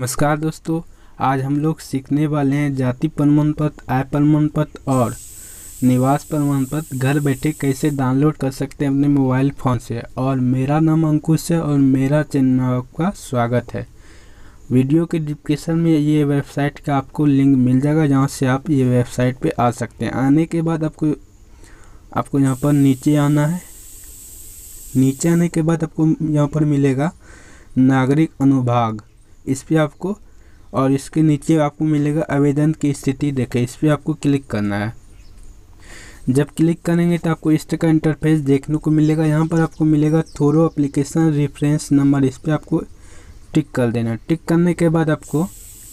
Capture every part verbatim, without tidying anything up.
नमस्कार दोस्तों, आज हम लोग सीखने वाले हैं जाति प्रमाण पत्र, आय प्रमाण पत्र और निवास प्रमाण पत्र घर बैठे कैसे डाउनलोड कर सकते हैं अपने मोबाइल फ़ोन से। और मेरा नाम अंकुश है और मेरा चैनल में आपका स्वागत है। वीडियो के डिस्क्रिप्शन में ये वेबसाइट का आपको लिंक मिल जाएगा, जहाँ से आप ये वेबसाइट पे आ सकते हैं। आने के बाद आपको आपको यहाँ पर नीचे आना है। नीचे आने के बाद आपको यहाँ पर मिलेगा नागरिक अनुभाग, इस पे आपको, और इसके नीचे आपको मिलेगा आवेदन की स्थिति देखें, इस पे आपको क्लिक करना है। जब क्लिक करेंगे तो आपको इस तरह का इंटरफेस देखने को मिलेगा। यहाँ पर आपको मिलेगा थोरो एप्लीकेशन रेफरेंस नंबर, इस पे आपको टिक कर देना। टिक करने के बाद आपको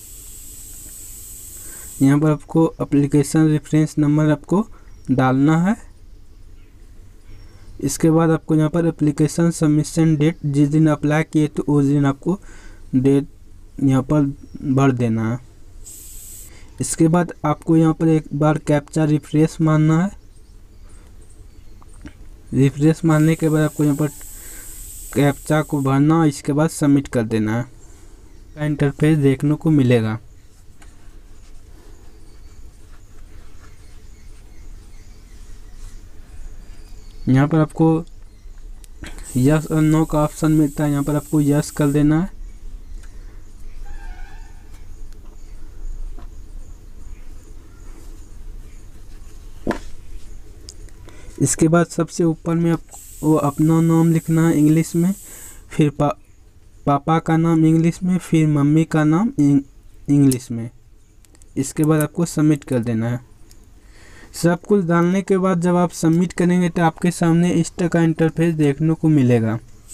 यहाँ पर आपको एप्लीकेशन रेफरेंस नंबर आपको डालना है। इसके बाद आपको यहाँ पर एप्लीकेशन सबमिशन डेट, जिस दिन अप्लाई किए तो उस दिन आपको डेट यहाँ पर भर देना है। इसके बाद आपको यहाँ पर एक बार कैप्चा रिफ्रेश मारना है। रिफ्रेश मारने के बाद आपको यहाँ पर कैप्चा को भरना है, इसके बाद सबमिट कर देना है। का इंटरफेस देखने को मिलेगा। यहाँ पर आपको यस और नो का ऑप्शन मिलता है, यहाँ पर आपको यस कर देना है। इसके बाद सबसे ऊपर में आपको अपना नाम लिखना है इंग्लिश में, फिर पा, पापा का नाम इंग्लिश में, फिर मम्मी का नाम इंग्लिश में। इसके बाद आपको सबमिट कर देना है। सब कुछ डालने के बाद जब आप सबमिट करेंगे तो आपके सामने इस तरह का इंटरफेस देखने को मिलेगा।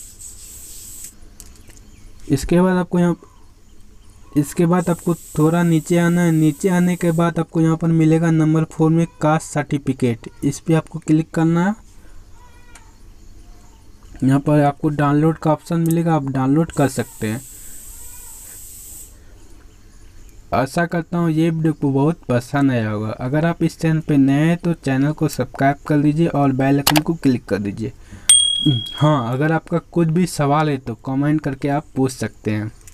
इसके बाद आपको यहाँ इसके बाद आपको थोड़ा नीचे आना है। नीचे आने के बाद आपको यहाँ पर मिलेगा नंबर फोर में कास्ट सर्टिफिकेट, इस पे आपको क्लिक करना है। यहाँ पर आपको डाउनलोड का ऑप्शन मिलेगा, आप डाउनलोड कर सकते हैं। आशा करता हूँ ये वीडियो को बहुत पसंद आया होगा। अगर आप इस चैनल पे नए हैं तो चैनल को सब्सक्राइब कर लीजिए और बेल आइकन को क्लिक कर दीजिए। हाँ, अगर आपका कुछ भी सवाल है तो कमेंट करके आप पूछ सकते हैं।